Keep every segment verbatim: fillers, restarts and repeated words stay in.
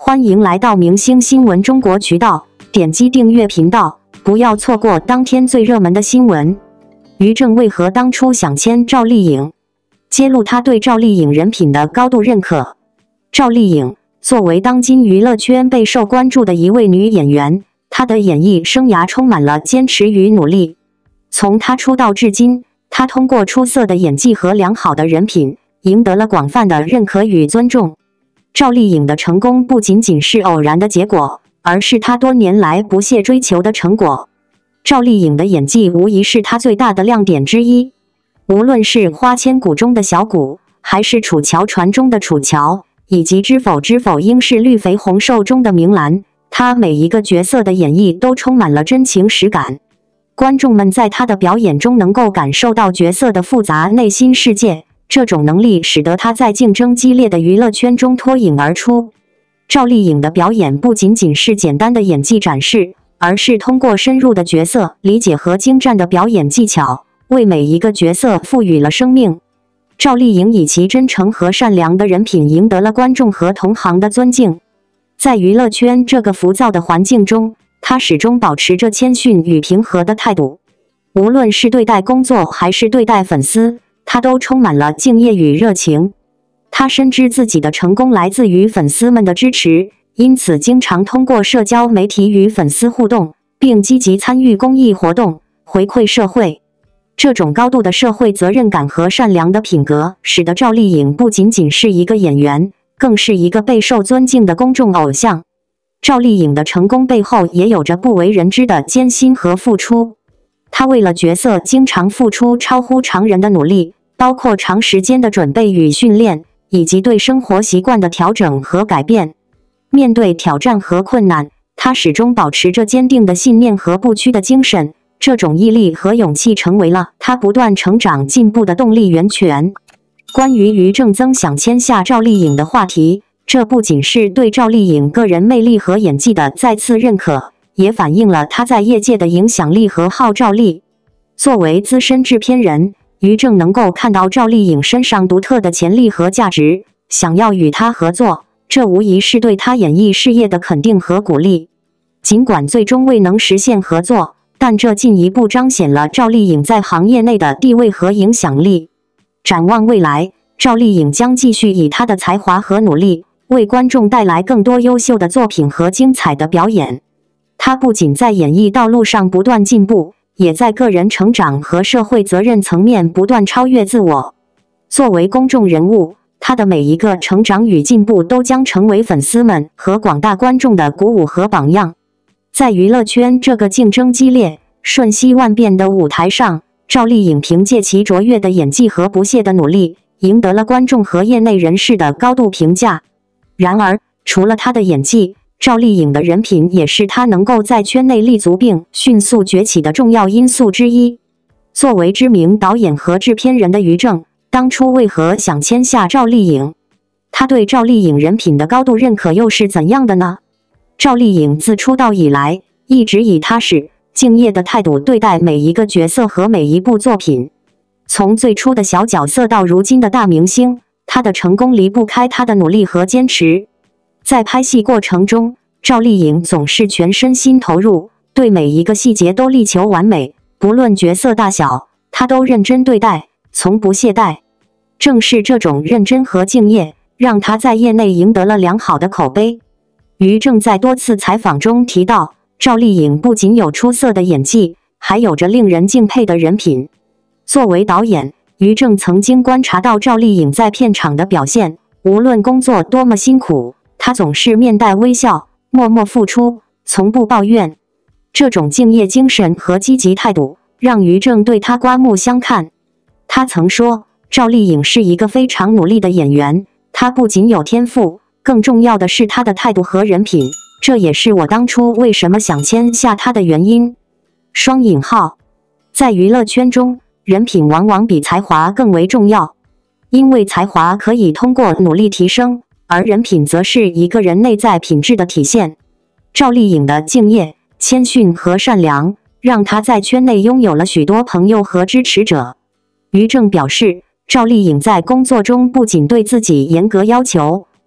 欢迎来到明星新闻中国渠道，点击订阅频道，不要错过当天最热门的新闻。于正为何当初想签赵丽颖？揭露他对赵丽颖人品的高度认可。赵丽颖作为当今娱乐圈备受关注的一位女演员，她的演艺生涯充满了坚持与努力。从她出道至今，她通过出色的演技和良好的人品，赢得了广泛的认可与尊重。赵丽颖的成功不仅仅是偶然的结果，而是她多年来不懈追求的成果。赵丽颖的演技无疑是她最大的亮点之一。无论是《花千骨》中的小骨，还是《楚乔传》中的楚乔，以及《知否知否应是绿肥红瘦》中的明兰，她每一个角色的演绎都充满了真情实感。观众们在她的表演中能够感受到角色的复杂内心世界。这种能力使得她在竞争激烈的娱乐圈中脱颖而出。赵丽颖的表演不仅仅是简单的演技展示，而是通过深入的角色理解和精湛的表演技巧，为每一个角色赋予了生命。赵丽颖以其真诚和善良的人品赢得了观众和同行的尊敬。在娱乐圈这个浮躁的环境中，她始终保持着谦逊与平和的态度。无论是对待工作还是对待粉丝，他都充满了敬业与热情。他深知自己的成功来自于粉丝们的支持，因此经常通过社交媒体与粉丝互动，并积极参与公益活动，回馈社会。这种高度的社会责任感和善良的品格，使得赵丽颖不仅仅是一个演员，更是一个备受尊敬的公众偶像。赵丽颖的成功背后也有着不为人知的艰辛和付出。她为了角色经常付出超乎常人的努力，包括长时间的准备与训练，以及对生活习惯的调整和改变。面对挑战和困难，她始终保持着坚定的信念和不屈的精神。这种毅力和勇气成为了她不断成长进步的动力源泉。关于于正曾想签下赵丽颖的话题，这不仅是对赵丽颖个人魅力和演技的再次认可，也反映了她在业界的影响力和号召力。作为资深制片人，于正能够看到赵丽颖身上独特的潜力和价值，想要与她合作，这无疑是对她演艺事业的肯定和鼓励。尽管最终未能实现合作，但这进一步彰显了赵丽颖在行业内的地位和影响力。展望未来，赵丽颖将继续以她的才华和努力，为观众带来更多优秀的作品和精彩的表演。她不仅在演艺道路上不断进步，也在个人成长和社会责任层面不断超越自我。作为公众人物，她的每一个成长与进步都将成为粉丝们和广大观众的鼓舞和榜样。在娱乐圈这个竞争激烈、瞬息万变的舞台上，赵丽颖凭借其卓越的演技和不懈的努力，赢得了观众和业内人士的高度评价。然而，除了她的演技，赵丽颖的人品也是她能够在圈内立足并迅速崛起的重要因素之一。作为知名导演和制片人的于正，当初为何想签下赵丽颖？他对赵丽颖人品的高度认可又是怎样的呢？赵丽颖自出道以来，一直以踏实、敬业的态度对待每一个角色和每一部作品。从最初的小角色到如今的大明星，她的成功离不开她的努力和坚持。在拍戏过程中，赵丽颖总是全身心投入，对每一个细节都力求完美，不论角色大小，她都认真对待，从不懈怠。正是这种认真和敬业，让她在业内赢得了良好的口碑。于正在多次采访中提到，赵丽颖不仅有出色的演技，还有着令人敬佩的人品。作为导演，于正曾经观察到赵丽颖在片场的表现，无论工作多么辛苦，她总是面带微笑，默默付出，从不抱怨。这种敬业精神和积极态度，让于正对她刮目相看。他曾说，赵丽颖是一个非常努力的演员，她不仅有天赋，更重要的是她的态度和人品，这也是我当初为什么想签下她的原因。双引号，在娱乐圈中，人品往往比才华更为重要，因为才华可以通过努力提升，而人品则是一个人内在品质的体现。赵丽颖的敬业、谦逊和善良，让她在圈内拥有了许多朋友和支持者。于正表示，赵丽颖在工作中不仅对自己严格要求，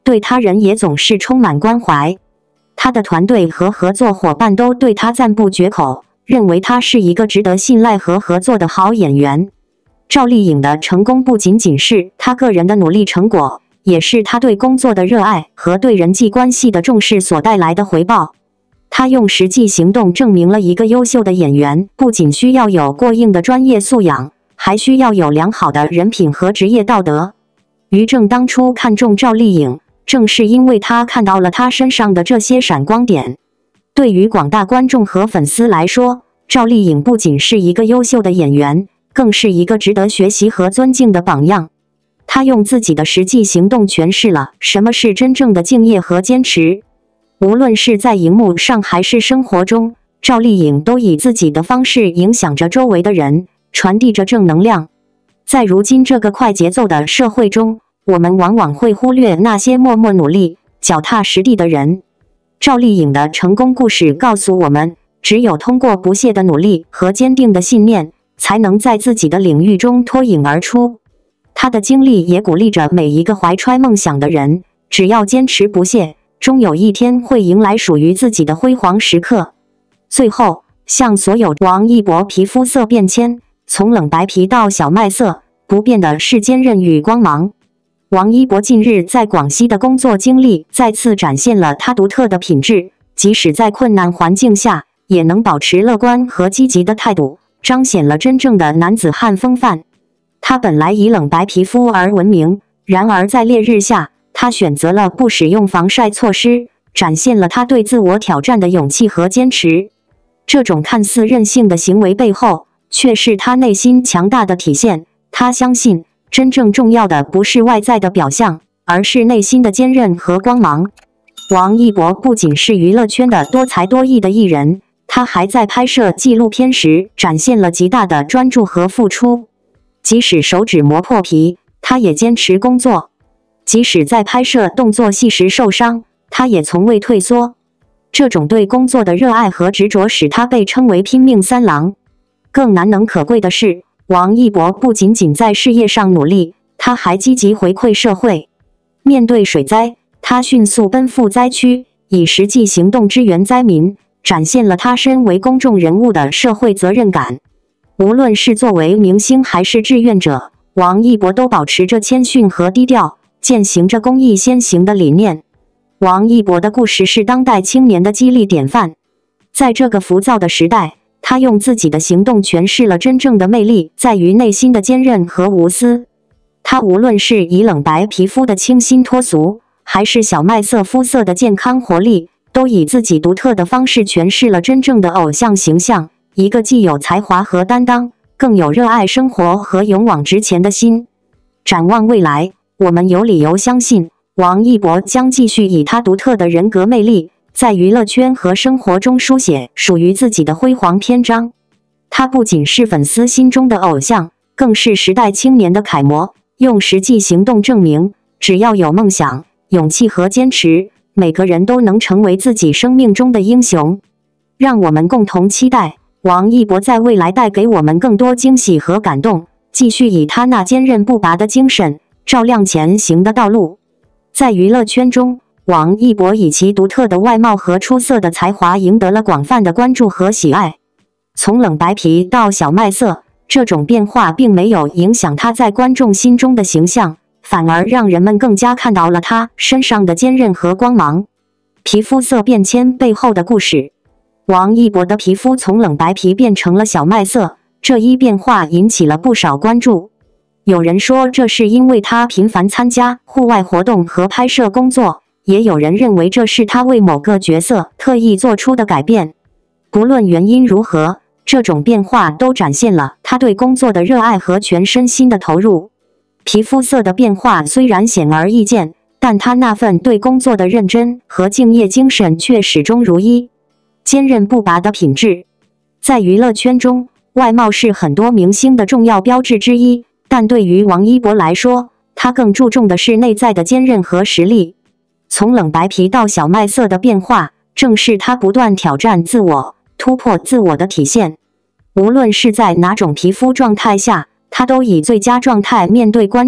对他人也总是充满关怀。他的团队和合作伙伴都对他赞不绝口，认为他是一个值得信赖和合作的好演员。赵丽颖的成功不仅仅是她个人的努力成果，也是她对工作的热爱和对人际关系的重视所带来的回报。她用实际行动证明了一个优秀的演员不仅需要有过硬的专业素养，还需要有良好的人品和职业道德。于正当初看中赵丽颖，正是因为他看到了她身上的这些闪光点。对于广大观众和粉丝来说，赵丽颖不仅是一个优秀的演员，更是一个值得学习和尊敬的榜样。她用自己的实际行动诠释了什么是真正的敬业和坚持。无论是在荧幕上还是生活中，赵丽颖都以自己的方式影响着周围的人，传递着正能量。在如今这个快节奏的社会中，我们往往会忽略那些默默努力、脚踏实地的人。赵丽颖的成功故事告诉我们，只有通过不懈的努力和坚定的信念，才能在自己的领域中脱颖而出。她的经历也鼓励着每一个怀揣梦想的人，只要坚持不懈，终有一天会迎来属于自己的辉煌时刻。最后，向所有王一博皮肤色变迁，从冷白皮到小麦色，不变的是坚韧与光芒。王一博近日在广西的工作经历再次展现了他独特的品质，即使在困难环境下，也能保持乐观和积极的态度，彰显了真正的男子汉风范。他本来以冷白皮肤而闻名，然而在烈日下，他选择了不使用防晒措施，展现了他对自我挑战的勇气和坚持。这种看似任性的行为背后，却是他内心强大的体现。他相信，真正重要的不是外在的表象，而是内心的坚韧和光芒。王一博不仅是娱乐圈的多才多艺的艺人，他还在拍摄纪录片时展现了极大的专注和付出。即使手指磨破皮，他也坚持工作；即使在拍摄动作戏时受伤，他也从未退缩。这种对工作的热爱和执着使他被称为拼命三郎。更难能可贵的是，王一博不仅仅在事业上努力，他还积极回馈社会。面对水灾，他迅速奔赴灾区，以实际行动支援灾民，展现了他身为公众人物的社会责任感。无论是作为明星还是志愿者，王一博都保持着谦逊和低调，践行着公益先行的理念。王一博的故事是当代青年的激励典范。在这个浮躁的时代，他用自己的行动诠释了真正的魅力在于内心的坚韧和无私。他无论是以冷白皮肤的清新脱俗，还是小麦色肤色的健康活力，都以自己独特的方式诠释了真正的偶像形象，一个既有才华和担当，更有热爱生活和勇往直前的心。展望未来，我们有理由相信，王一博将继续以他独特的人格魅力，在娱乐圈和生活中书写属于自己的辉煌篇章。他不仅是粉丝心中的偶像，更是时代青年的楷模，用实际行动证明，只要有梦想、勇气和坚持，每个人都能成为自己生命中的英雄。让我们共同期待王一博在未来带给我们更多惊喜和感动，继续以他那坚韧不拔的精神，照亮前行的道路。在娱乐圈中，王一博以其独特的外貌和出色的才华赢得了广泛的关注和喜爱。从冷白皮到小麦色，这种变化并没有影响他在观众心中的形象，反而让人们更加看到了他身上的坚韧和光芒。皮肤色变迁背后的故事。王一博的皮肤从冷白皮变成了小麦色，这一变化引起了不少关注。有人说这是因为他频繁参加户外活动和拍摄工作，也有人认为这是他为某个角色特意做出的改变。不论原因如何，这种变化都展现了他对工作的热爱和全身心的投入。皮肤色的变化虽然显而易见，但他那份对工作的认真和敬业精神却始终如一。坚韧不拔的品质。在娱乐圈中，外貌是很多明星的重要标志之一，但对于王一博来说，他更注重的是内在的坚韧和实力。从冷白皮到小麦色的变化，正是他不断挑战自我、突破自我的体现。无论是在哪种皮肤状态下，他都以最佳状态面对观众，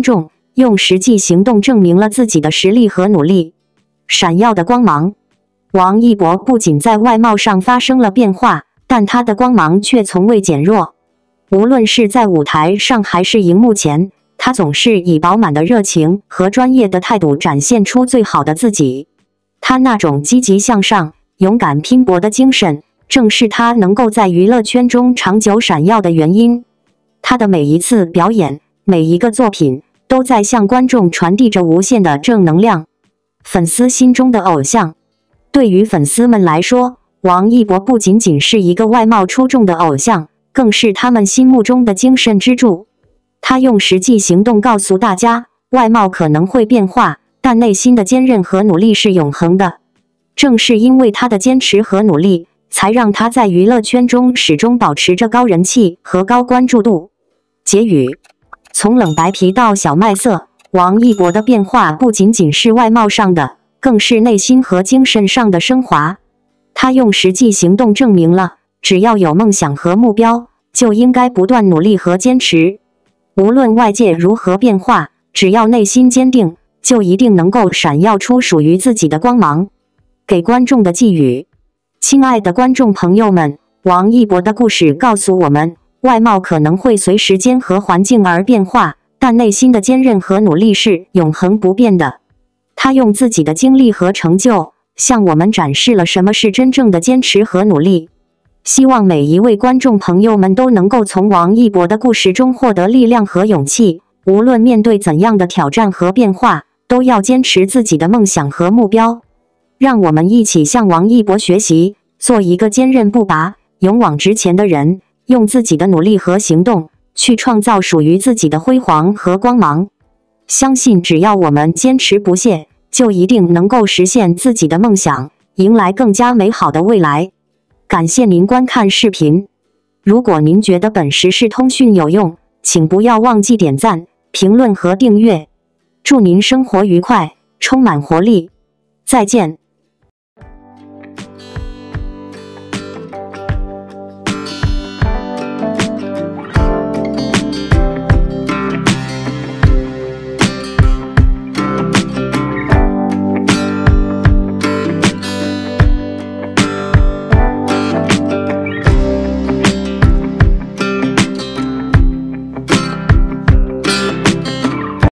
用实际行动证明了自己的实力和努力。闪耀的光芒。王一博不仅在外貌上发生了变化，但他的光芒却从未减弱。无论是在舞台上还是荧幕前，他总是以饱满的热情和专业的态度展现出最好的自己。他那种积极向上、勇敢拼搏的精神，正是他能够在娱乐圈中长久闪耀的原因。他的每一次表演，每一个作品，都在向观众传递着无限的正能量。粉丝心中的偶像。对于粉丝们来说，王一博不仅仅是一个外貌出众的偶像，更是他们心目中的精神支柱。他用实际行动告诉大家，外貌可能会变化，但内心的坚韧和努力是永恒的。正是因为他的坚持和努力，才让他在娱乐圈中始终保持着高人气和高关注度。结语：从冷白皮到小麦色，王一博的变化不仅仅是外貌上的，更是内心和精神上的升华。他用实际行动证明了，只要有梦想和目标，就应该不断努力和坚持。无论外界如何变化，只要内心坚定，就一定能够闪耀出属于自己的光芒。给观众的寄语：亲爱的观众朋友们，王一博的故事告诉我们，外貌可能会随时间和环境而变化，但内心的坚韧和努力是永恒不变的。他用自己的经历和成就，向我们展示了什么是真正的坚持和努力。希望每一位观众朋友们都能够从王一博的故事中获得力量和勇气，无论面对怎样的挑战和变化，都要坚持自己的梦想和目标。让我们一起向王一博学习，做一个坚韧不拔、勇往直前的人，用自己的努力和行动，去创造属于自己的辉煌和光芒。相信只要我们坚持不懈，就一定能够实现自己的梦想，迎来更加美好的未来。感谢您观看视频。如果您觉得本时事通讯有用，请不要忘记点赞、评论和订阅。祝您生活愉快，充满活力。再见。